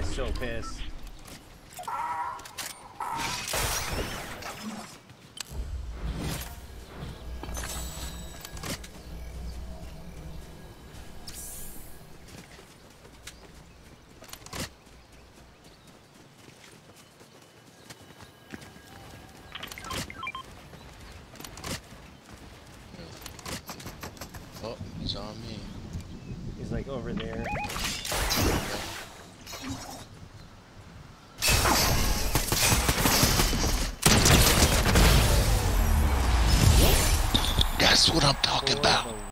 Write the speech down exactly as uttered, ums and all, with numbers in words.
guy's so pissed. Oh, he's on me. He's like over there. That's what I'm talking For about. the